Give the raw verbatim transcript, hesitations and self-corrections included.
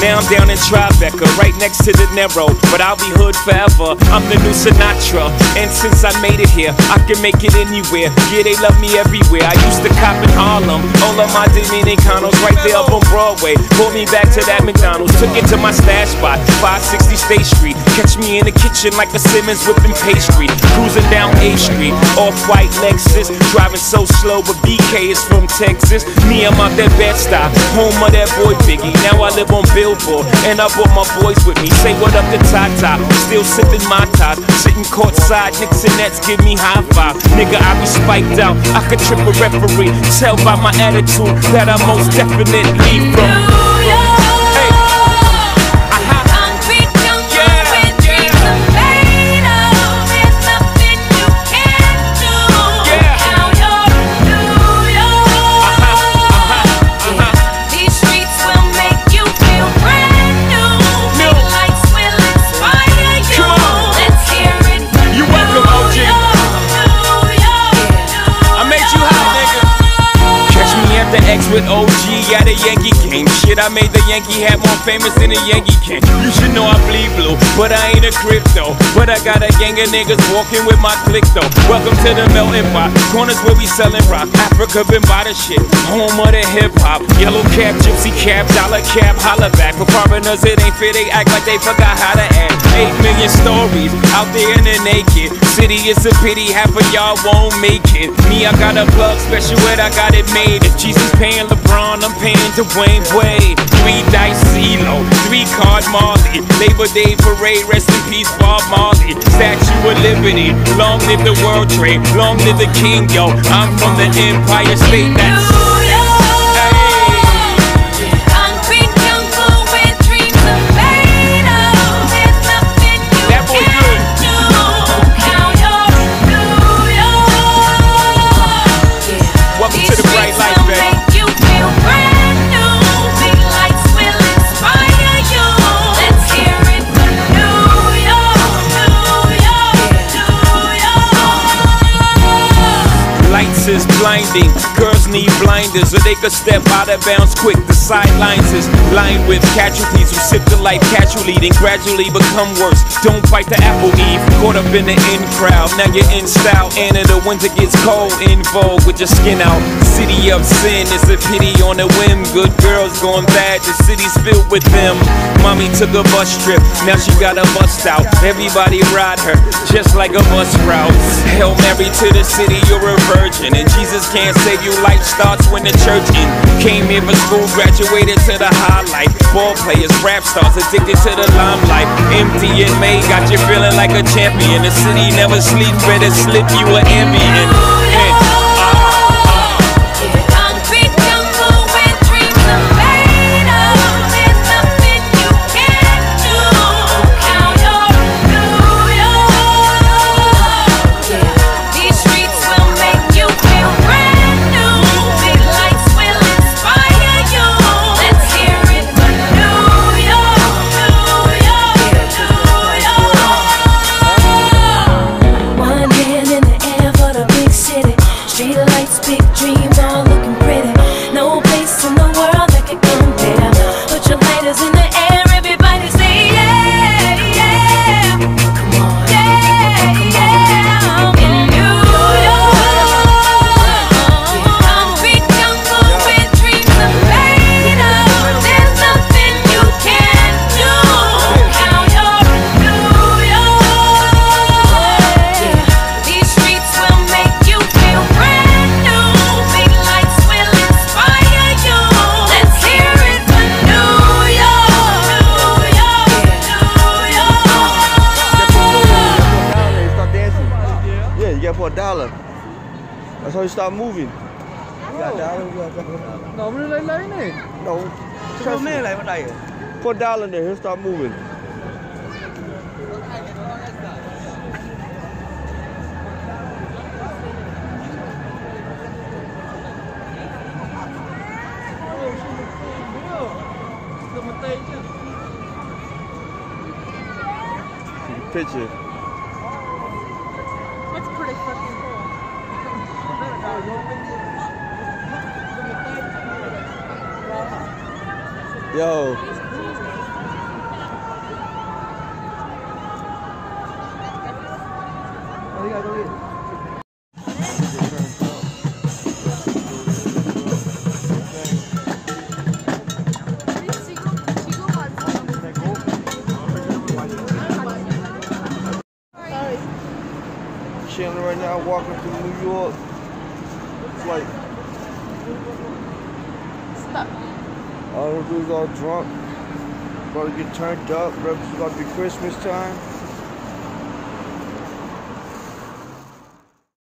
Now I'm down in Tribeca, right next to De Niro, but I'll be hood forever. I'm the new Sinatra, and since I made it here, I can make it anywhere. Yeah, they love me everywhere. I used to cop in Harlem, all of my Dominicanos right there up on Broadway. Pulled me back to that McDonald's, took it to my stash spot, five sixty State Street. Catch me in the kitchen like a Simmons whipping pastry. Cruising down A Street, off-white Lexus, driving so slow, but B K is from Texas. Me, I'm out that Bed-Stuy, home of that boy Biggie. Now I live on Billboard, and I brought my boys with me. Say what up to Tata, still sipping my top, sitting courtside, Knicks and Nets give me high five. Nigga, I be spiked out, I could trip a referee. Tell by my attitude that I most definitely from. With O G at a Yankee game. Shit, I made the Yankee hat more famous than a Yankee can. You should know I bleed blue, but I ain't a crypto. But I got a gang of niggas walking with my click though. Welcome to the melting pot, corners where we selling rock. Africa been by the shit, home of the hip hop. Yellow cap, gypsy cap, dollar cap, holla back. For foreigners it ain't fair, they act like they forgot how to act. Eight million stories out there in the naked city. It's a pity half of y'all won't make it. Me, I got a plug special ed, I got it made. If Jesus paying LeBron, I'm paying Dwayne Wade. Three dice CeeLo, three card Marley. Labor Day parade, rest in peace Bob Marley. Statue of Liberty, long live the World Trade, long live the King, yo. I'm from the Empire State. That's is blinding. Girls need blinders or they could step out of bounds quick. The sidelines is lined with casualties who sip the life casually, then gradually become worse. Don't fight the apple eve, caught up in the in crowd. Now you're in style, and in the winter gets cold. In vogue with your skin out. City of sin, it's a pity on a whim. Good girls going bad, the city's filled with them. Mommy took a bus trip, now she got a bust out. Everybody ride her, just like a bus route. Hail Mary to the city, you're a virgin. And Jesus can't save you, life starts when the church in. Came here for school, graduated to the highlight. Ball players, rap stars, addicted to the limelight. Empty in May, got you feeling like a champion. The city never sleeps, better slip you an ambient. Yeah. For a dollar. That's how you start moving. You got a dollar? You got a dollar? No, I'm really like that. No. Trust me. Like what I For a dollar there, he'll start moving. Picture. That's pretty fucking cool. Yo. you gotta go get it. Chilling right now, walking through New York. It's like Stop. all the dudes all drunk, about to get turned up. It's about to be Christmas time.